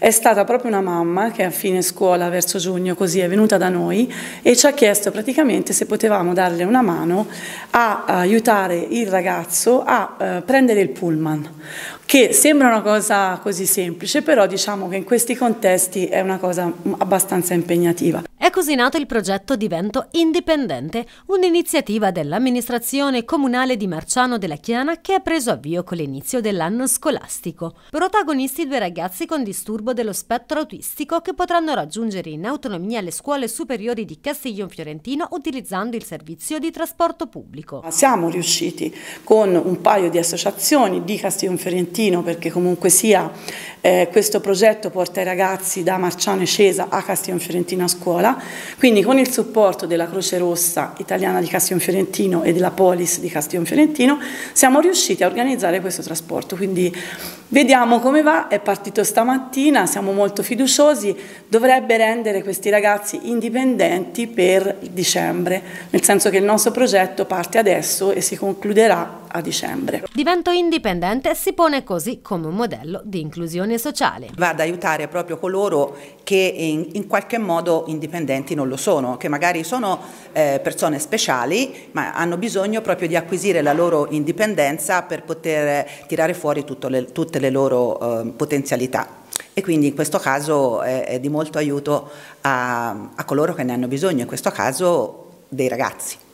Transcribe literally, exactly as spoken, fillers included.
È stata proprio una mamma che a fine scuola, verso giugno, così è venuta da noi e ci ha chiesto praticamente se potevamo darle una mano a aiutare il ragazzo a eh, prendere il pullman, che sembra una cosa così semplice, però diciamo che in questi contesti è una cosa abbastanza impegnativa. È così nato il progetto Divento Indipendente, un'iniziativa dell'amministrazione comunale di Marciano della Chiana che ha preso avvio con l'inizio dell'anno scolastico. Protagonisti due ragazzi con disturbo dello spettro autistico che potranno raggiungere in autonomia le scuole superiori di Castiglion Fiorentino utilizzando il servizio di trasporto pubblico. Siamo riusciti con un paio di associazioni di Castiglion Fiorentino, perché comunque sia eh, questo progetto porta i ragazzi da Marciano e Cesa a Castiglion Fiorentino a scuola, quindi con il supporto della Croce Rossa Italiana di Castiglion Fiorentino e della Polis di Castiglion Fiorentino siamo riusciti a organizzare questo trasporto, quindi vediamo come va, è partito stamattina, siamo molto fiduciosi, dovrebbe rendere questi ragazzi indipendenti per dicembre, nel senso che il nostro progetto parte adesso e si concluderà a dicembre. Divento Indipendente si pone così come un modello di inclusione sociale. Va ad aiutare proprio coloro che in, in qualche modo indipendenti non lo sono, che magari sono eh, persone speciali ma hanno bisogno proprio di acquisire la loro indipendenza per poter tirare fuori tutto le, tutte le loro eh, potenzialità. E quindi in questo caso è, è di molto aiuto a, a coloro che ne hanno bisogno, in questo caso dei ragazzi.